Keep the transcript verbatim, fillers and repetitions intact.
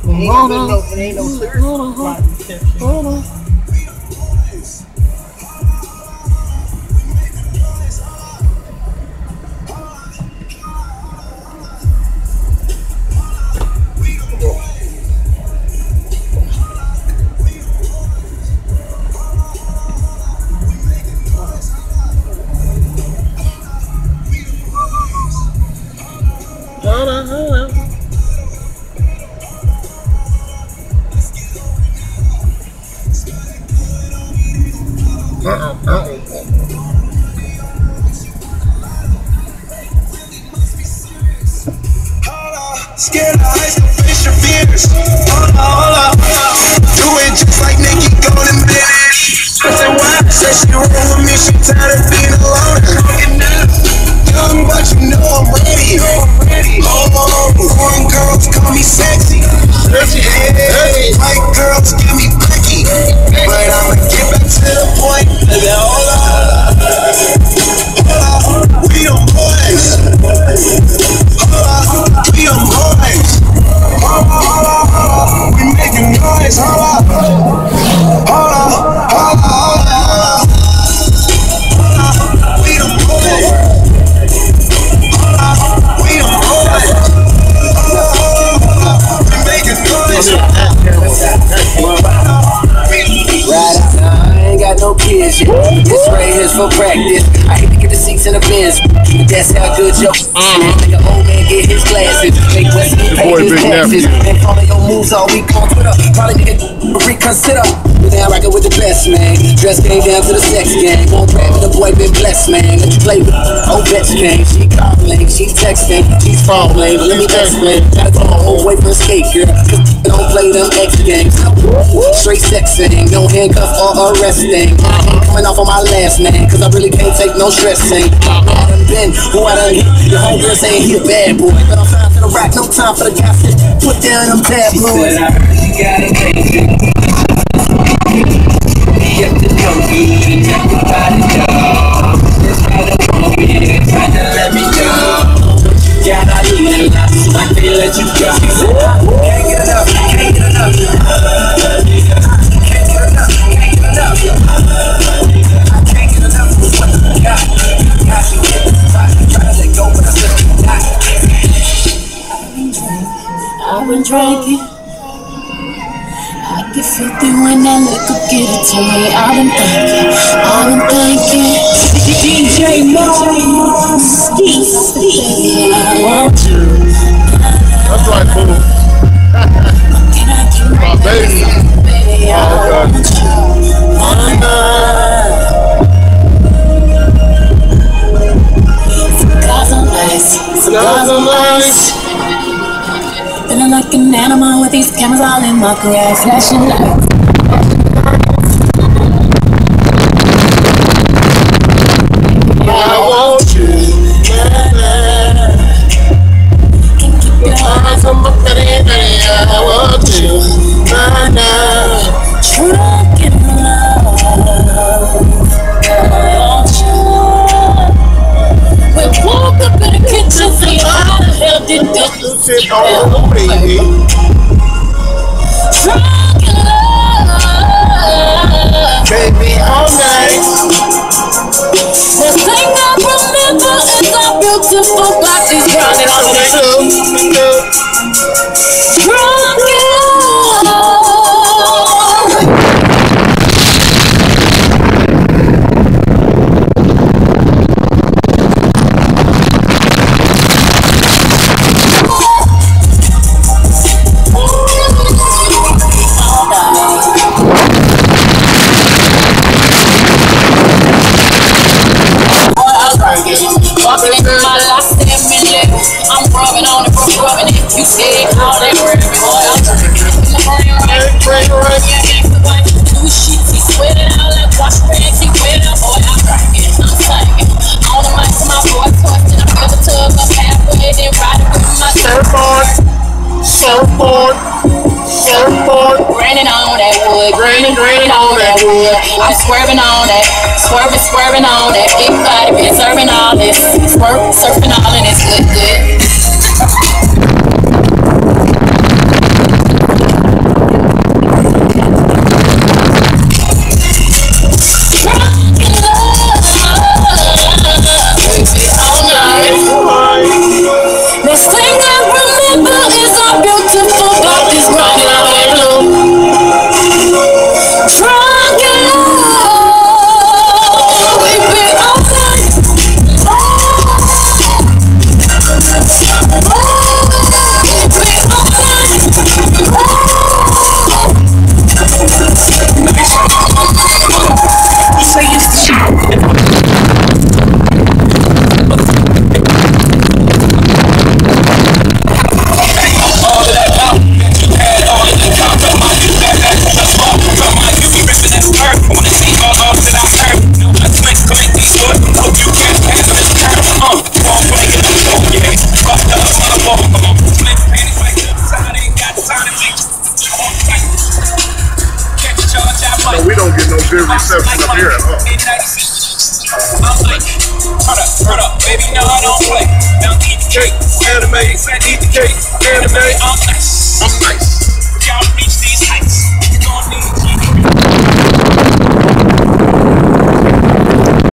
Ain't no good enough, it ain't no clear spot reception. Hold on. Hold on, hold on. Uh-uh, uh-uh. Scared of heights, don't face your fears. Hold on, hold on. Do it just like Nicki Golden Bitch. I said, why? Said she roll with me, she tired of being alone. Young, but you know I'm ready. Oh, foreign girls call me sexy. Hey, white girls give me Becky. But I'ma get back to the point. Hold on, hold on. We them boys. Hold on, we them boys. We making noise. Hold on, hold on, hold on, hold on. We them boys. Right now, I ain't got no kids yet. This right here's for practice. I hate to get the seats in the Benz, but that's how good your mm. Like an old man get his glasses. Make West pay his taxes. And follow your moves all week on Twitter. Probably need to reconsider. But now I rockin' with the best, man. Dress came down to the sex game. Won't grab it, the boy been blessed, man. Let you play with oh, bitch game. She calling, she texting, she's falling. Let me explain. Gotta go away from the skate, girl. Cause don't play them X games. Straight sexing, no handcuff or arresting. Coming off on my last name, cause I really can't take no stressing. I done been who I done hit. Your homegirl saying he a bad boy, but I'm fine for the rock, no time for the gossip. Put down them tabloids. You gotta take it. You have to know you and everybody know. That's why the wrong way, trying to let me go. Yeah, I need a lot, so I can't let you go. Can't get enough, can't get enough. Can't get enough, can't get enough. I can't get enough of what you got. Got you in the spot, try to let go, but I still got it. I've been drinking. I get filthy when that liquor get it to me. I've been thinking, I've been thinking. D J Mo, ski, ski. I want you. That's right, boo. Can I get my baby? Baby, I oh, want you. Cigars on ice, cigars on ice. Feeling like an animal with these cameras all in my grave, flashing lights. I want you. Can't keep your eyes on my belly, belly. I want you. Nah, nah. Drunk in love. I want you. We woke up in the kitchen, see how the hell did this shit on the baby? Drunk in love. Baby, all night. The thing I remember is our beautiful bodies grinding on the floor. Drunk in love. I'm rubbing on it, rubbing it. You scared, all that rubbing, boy. I'm drinking. My brain right, right, right. New sheets, he sweating out like wash rags. He wet up, boy. I'm drinking. I'm singing. On the mic to my boy, twisting. I feel the tug up halfway, then riding with my surfboard, surfboard, surfboard. Graining on that wood, graining, graining on that wood. I'm swerving on that, swerving, swerving on that. Big body been serving all this, swerve, surfing all in this good, good. no good reception up here at all. I'm like, hold up, hold up, baby, no, I don't play. Now eat the cake, anime, eat the cake, anime, I'm nice. I'm nice.